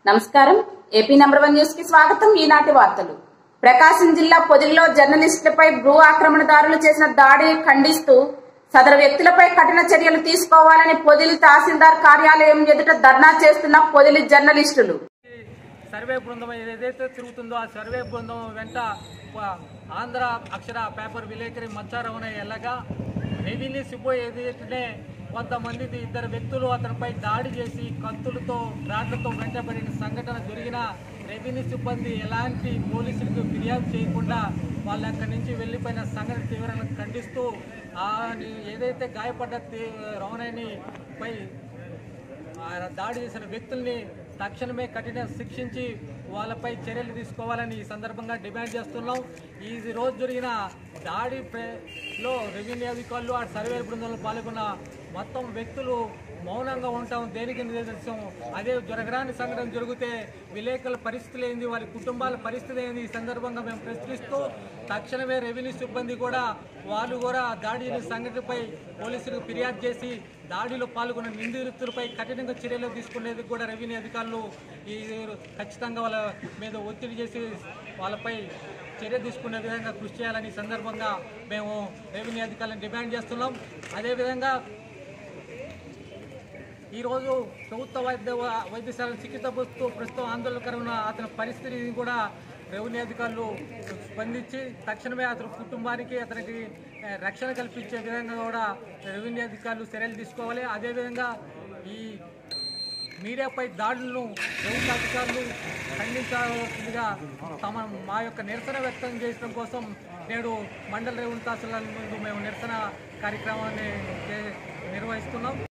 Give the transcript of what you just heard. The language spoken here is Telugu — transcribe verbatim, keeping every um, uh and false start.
నమస్కారం. ఏపీ నంబర్ వన్ న్యూస్ కి స్వాగతం. ఈనాటి వార్తలు. ప్రకాశం జిల్లా పొదిలిలో జర్నలిస్టులపై భూ ఆక్రమణదారులు చేసిన దాడిని ఖండిస్తూ సదరు వ్యక్తులపై కఠిన చర్యలు తీసుకోవాలని పొదిలి తహసీల్దార్ కార్యాలయం ఎదుట ధర్నా చేస్తున్న పొదిలి జర్నలిస్టులు. సర్వే బృందం ఏదైతే తిరుగుతుందో ఆ సర్వే బృందం వెంట ఆంధ్ర అక్షర పేపర్ విలేకరి మచ్చారవన ఎల్లగా రెవెన్యూ సిబ్బో ఏదైతే కొంతమంది ఇద్దరు వ్యక్తులు అతనిపై దాడి చేసి కత్తులతో రాడ్లతో వెంటబడిన సంఘటన జరిగిన రెవెన్యూ సిబ్బంది ఎలాంటి పోలీసులకు ఫిర్యాదు చేయకుండా వాళ్ళ అక్కడి నుంచి వెళ్ళిపోయిన సంఘటన తీవ్రంగా ఖండిస్తూ ఏదైతే గాయపడ్డ రమణని పై దాడి చేసిన వ్యక్తుల్ని తక్షణమే కఠిన శిక్షించి వాళ్ళపై చర్యలు తీసుకోవాలని ఈ సందర్భంగా డిమాండ్ చేస్తున్నాం. ఈ రోజు జరిగిన దాడిలో రెవెన్యూ అధికారులు ఆ సర్వే బృందంలో పాల్గొన్న మొత్తం వ్యక్తులు మౌనంగా ఉంటాం. దేనికి నిదర్శనం? అదే జరగరాని సంఘటన జరిగితే విలేకరుల పరిస్థితులు ఏంది, వారి కుటుంబాల పరిస్థితి ఏంది ఈ సందర్భంగా మేము ప్రశ్నిస్తూ తక్షణమే రెవెన్యూ సిబ్బంది కూడా వాళ్ళు కూడా దాడి సంఘటనపై పోలీసులకు ఫిర్యాదు చేసి దాడిలో పాల్గొన్న నిందితులపై కఠినంగా చర్యలు తీసుకునేందుకు కూడా రెవెన్యూ అధికారులు ఈ ఖచ్చితంగా వాళ్ళ మీద ఒత్తిడి చేసి వాళ్ళపై చర్య తీసుకునే విధంగా కృషి చేయాలని సందర్భంగా మేము రెవెన్యూ అధికారులను డిమాండ్ చేస్తున్నాం. అదేవిధంగా ఈరోజు ప్రభుత్వ వైద్య వైద్యశాల చికిత్స పొందుతూ ప్రస్తుతం ఆందోళనకరమైన అతని పరిస్థితిని కూడా రెవెన్యూ అధికారులు స్పందించి తక్షణమే అతని కుటుంబానికి అతనికి రక్షణ కల్పించే విధంగా కూడా రెవెన్యూ అధికారులు చర్యలు తీసుకోవాలి. అదేవిధంగా ఈ మీడియాపై దాడులను ప్రభుత్వ అధికారులు ఖండించాల్సిందిగా తమ మా యొక్క నిరసన వ్యక్తం చేయడం కోసం నేడు మండల రెవెన్యూ తహసీల్దార్ ముందు మేము నిరసన కార్యక్రమాన్ని నిర్వహిస్తున్నాం.